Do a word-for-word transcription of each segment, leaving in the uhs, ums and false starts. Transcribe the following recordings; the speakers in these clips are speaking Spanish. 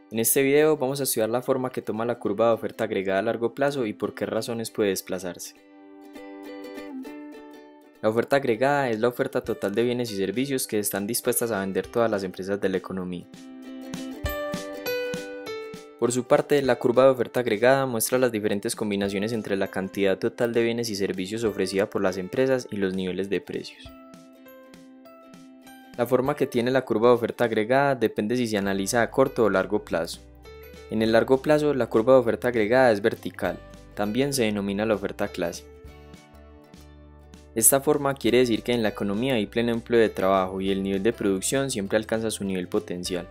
En este video vamos a estudiar la forma que toma la curva de oferta agregada a largo plazo y por qué razones puede desplazarse. La oferta agregada es la oferta total de bienes y servicios que están dispuestas a vender todas las empresas de la economía. Por su parte, la curva de oferta agregada muestra las diferentes combinaciones entre la cantidad total de bienes y servicios ofrecida por las empresas y los niveles de precios. La forma que tiene la curva de oferta agregada depende si se analiza a corto o largo plazo. En el largo plazo, la curva de oferta agregada es vertical, también se denomina la oferta clásica. Esta forma quiere decir que en la economía hay pleno empleo de trabajo y el nivel de producción siempre alcanza su nivel potencial.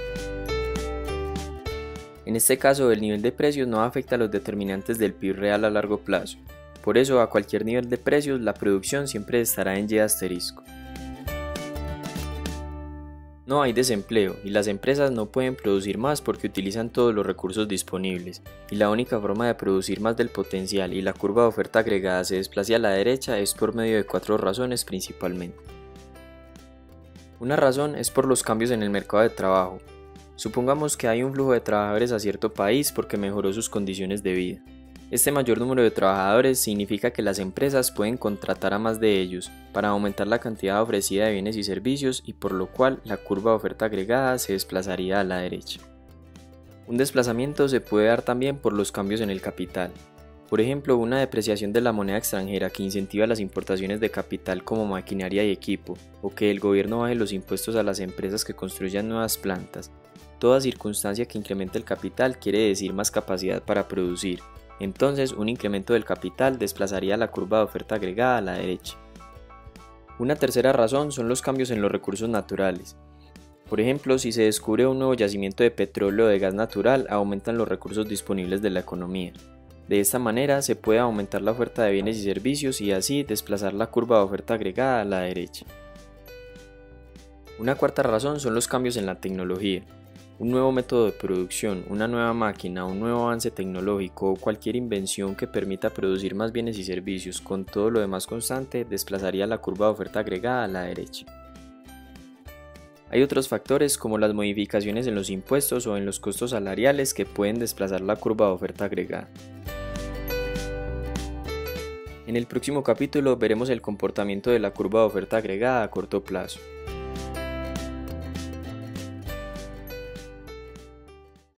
En este caso, el nivel de precios no afecta a los determinantes del P I B real a largo plazo. Por eso, a cualquier nivel de precios, la producción siempre estará en Y asterisco. No hay desempleo y las empresas no pueden producir más porque utilizan todos los recursos disponibles, y la única forma de producir más del potencial y la curva de oferta agregada se desplace a la derecha es por medio de cuatro razones principalmente. Una razón es por los cambios en el mercado de trabajo. Supongamos que hay un flujo de trabajadores a cierto país porque mejoró sus condiciones de vida. Este mayor número de trabajadores significa que las empresas pueden contratar a más de ellos para aumentar la cantidad ofrecida de bienes y servicios y por lo cual la curva de oferta agregada se desplazaría a la derecha. Un desplazamiento se puede dar también por los cambios en el capital. Por ejemplo, una depreciación de la moneda extranjera que incentiva las importaciones de capital como maquinaria y equipo, o que el gobierno baje los impuestos a las empresas que construyan nuevas plantas. Toda circunstancia que incremente el capital quiere decir más capacidad para producir. Entonces, un incremento del capital desplazaría la curva de oferta agregada a la derecha. Una tercera razón son los cambios en los recursos naturales. Por ejemplo, si se descubre un nuevo yacimiento de petróleo o de gas natural, aumentan los recursos disponibles de la economía. De esta manera, se puede aumentar la oferta de bienes y servicios y así desplazar la curva de oferta agregada a la derecha. Una cuarta razón son los cambios en la tecnología. Un nuevo método de producción, una nueva máquina, un nuevo avance tecnológico o cualquier invención que permita producir más bienes y servicios con todo lo demás constante desplazaría la curva de oferta agregada a la derecha. Hay otros factores como las modificaciones en los impuestos o en los costos salariales que pueden desplazar la curva de oferta agregada. En el próximo capítulo veremos el comportamiento de la curva de oferta agregada a corto plazo.